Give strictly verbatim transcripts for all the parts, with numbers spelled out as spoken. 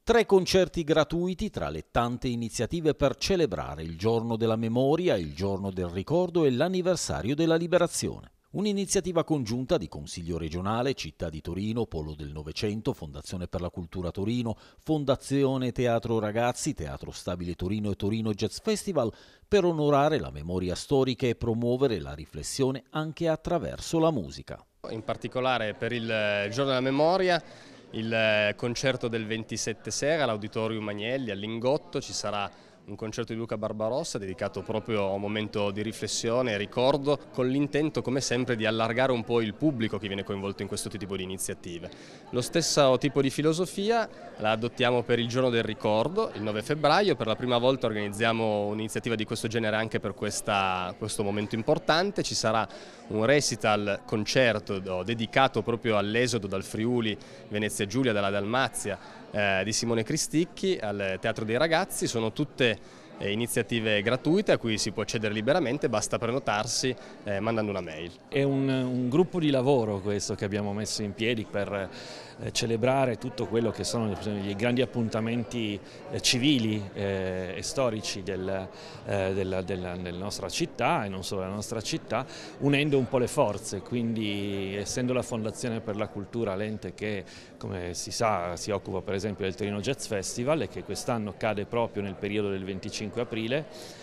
Tre concerti gratuiti tra le tante iniziative per celebrare il Giorno della Memoria, il Giorno del Ricordo e l'anniversario della Liberazione. Un'iniziativa congiunta di Consiglio regionale, Città di Torino, Polo del Novecento, Fondazione per la Cultura Torino, Fondazione Teatro Ragazzi, Teatro Stabile Torino e Torino Jazz Festival per onorare la memoria storica e promuovere la riflessione anche attraverso la musica. In particolare per il Giorno della Memoria, il concerto del ventisette sera all'Auditorium Agnelli, al Lingotto, ci sarà un concerto di Luca Barbarossa dedicato proprio a un momento di riflessione e ricordo, con l'intento come sempre di allargare un po' il pubblico che viene coinvolto in questo tipo di iniziative. Lo stesso tipo di filosofia la adottiamo per il Giorno del Ricordo, il nove febbraio. Per la prima volta organizziamo un'iniziativa di questo genere anche per questa, questo momento importante. Ci sarà un recital concerto dedicato proprio all'esodo dal Friuli, Venezia Giulia, dalla Dalmazia, Eh, di Simone Cristicchi al Teatro dei Ragazzi. Sono tutte eh, iniziative gratuite a cui si può accedere liberamente, basta prenotarsi eh, mandando una mail. È un, un gruppo di lavoro questo che abbiamo messo in piedi per eh, celebrare tutto quello che sono i grandi appuntamenti eh, civili eh, e storici del, eh, della, della, della nostra città e non solo della nostra città, unendo un po' le forze. Quindi, essendo la Fondazione per la Cultura l'ente che, come si sa, si occupa per esempio del Torino Jazz Festival e che quest'anno cade proprio nel periodo del venticinque aprile,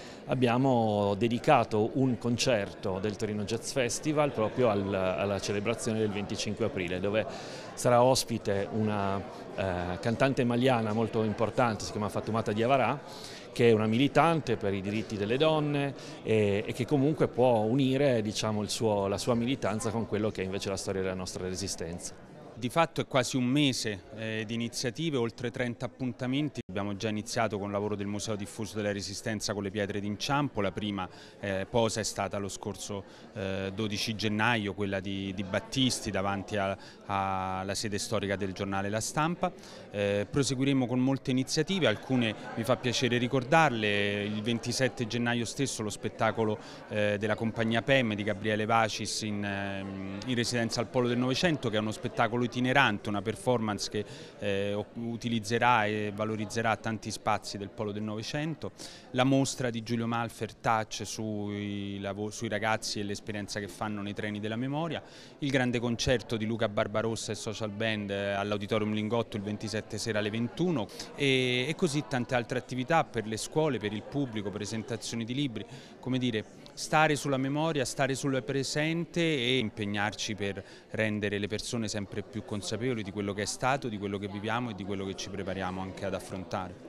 abbiamo dedicato un concerto del Torino Jazz Festival proprio al, alla celebrazione del venticinque aprile, dove sarà ospite una eh, cantante maliana molto importante, si chiama Fatoumata Diawara, che è una militante per i diritti delle donne e, e che comunque può unire, diciamo, il suo, la sua militanza con quello che è invece la storia della nostra resistenza. Di fatto è quasi un mese eh, di iniziative, oltre trenta appuntamenti. Abbiamo già iniziato con il lavoro del Museo Diffuso della Resistenza con le pietre d'inciampo. La prima eh, posa è stata lo scorso eh, dodici gennaio, quella di, di Battisti davanti alla sede storica del giornale La Stampa. Eh, proseguiremo con molte iniziative, alcune mi fa piacere ricordarle. Il ventisette gennaio stesso lo spettacolo eh, della compagnia P E M di Gabriele Vacis in, eh, in residenza al Polo del Novecento, che è uno spettacolo itinerante, una performance che eh, utilizzerà e valorizzerà tanti spazi del Polo del Novecento, la mostra di Giulio Malfer Touch sui, sui ragazzi e l'esperienza che fanno nei treni della memoria, il grande concerto di Luca Barbarossa e Social Band all'Auditorium Lingotto il ventisette sera alle ventuno e, e così tante altre attività per le scuole, per il pubblico, presentazioni di libri, come dire, stare sulla memoria, stare sul presente e impegnarci per rendere le persone sempre più consapevoli di quello che è stato, di quello che viviamo e di quello che ci prepariamo anche ad affrontare.